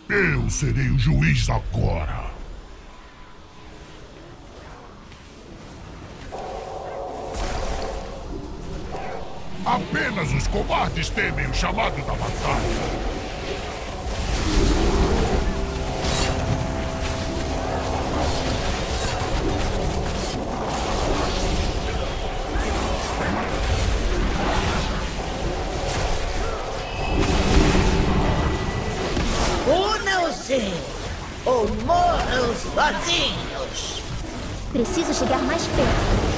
Eu serei o juiz agora. Apenas os covardes temem o chamado da batalha. Unam-se ou morram sozinhos. Preciso chegar mais perto.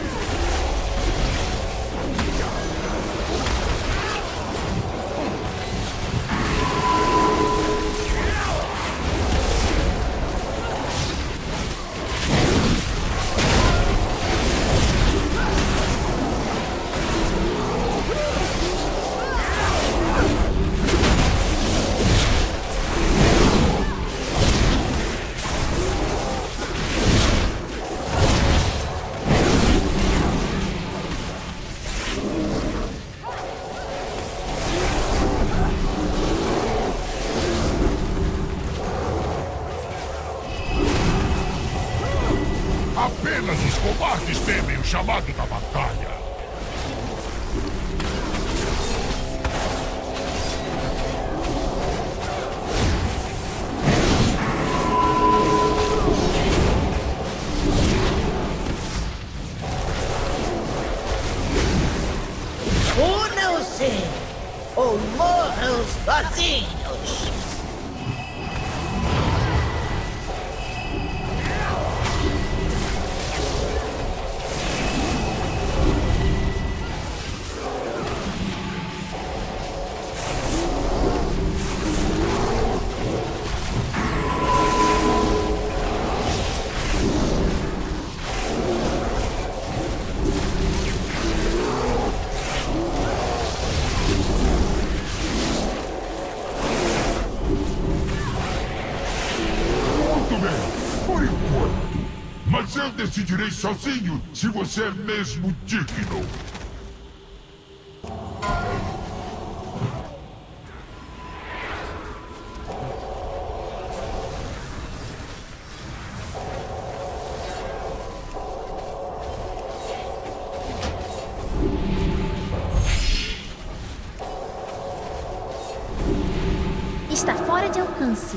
Apenas os covardes temem o chamado da batalha. Unam-se ou morram sozinhos. Por enquanto. Mas eu decidirei sozinho se você é mesmo digno. Está fora de alcance.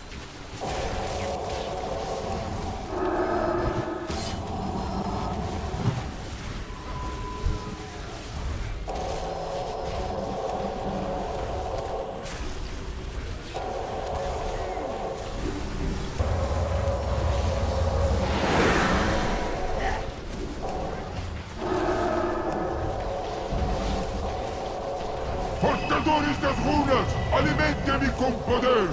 Portadores das runas, alimentem-me com poder!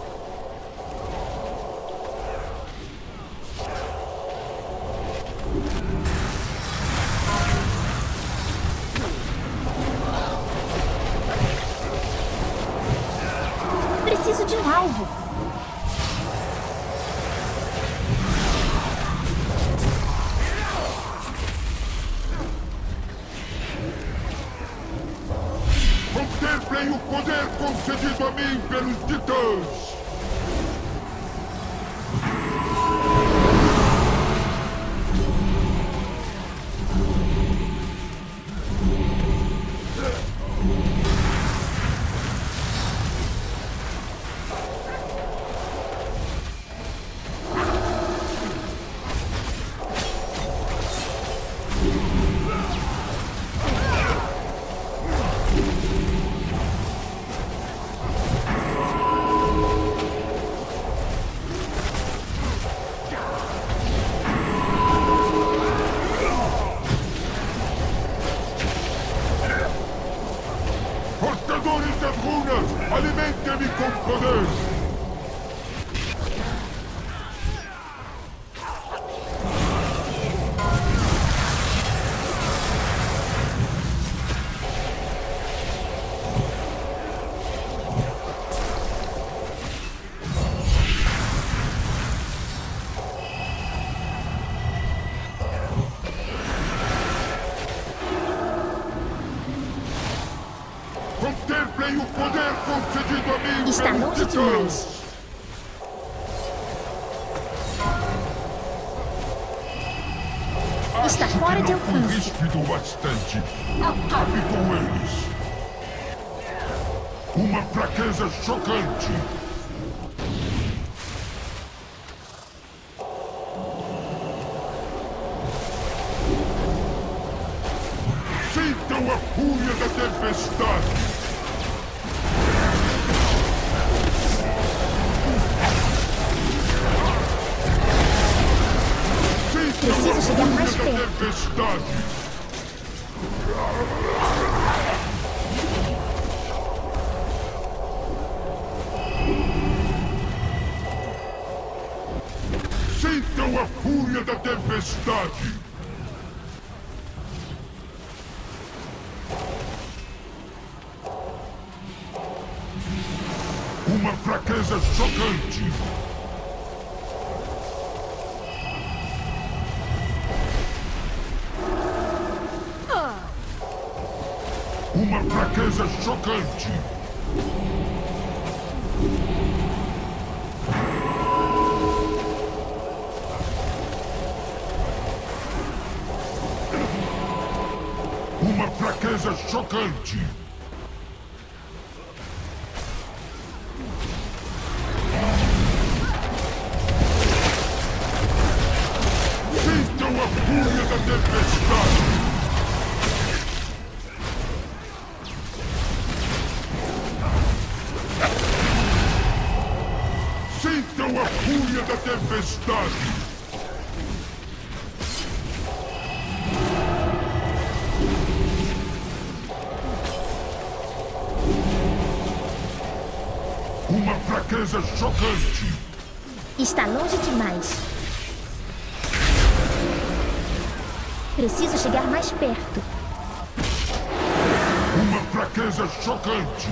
Preciso de um alvo. Contemplem o poder concedido a mim pelos titãs! Portadores das runas, alimentem-me com poder! Contemplem o poder concedido a mim Está pelos longe titãs! demais. Está Acho fora que de não fui alcance. ríspido bastante. Acabe com eles. Uma fraqueza chocante. Sintam a fúria da tempestade. Preciso chegar mais Da perto. tempestade. Sintam a fúria da tempestade. Uma fraqueza chocante. Uma fraqueza chocante. Uma fraqueza chocante. Sintam a fúria da tempestade. Sintam a fúria da tempestade! Uma fraqueza chocante! Está longe demais. Preciso chegar mais perto. Uma fraqueza chocante!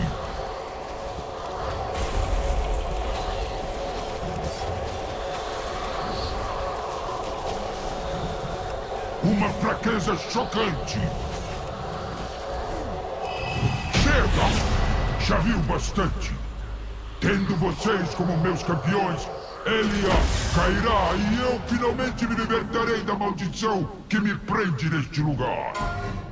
Uma fraqueza chocante! Chega! Já viu bastante! Tendo vocês como meus campeões, Elia cairá e eu finalmente me libertarei da maldição que me prende neste lugar!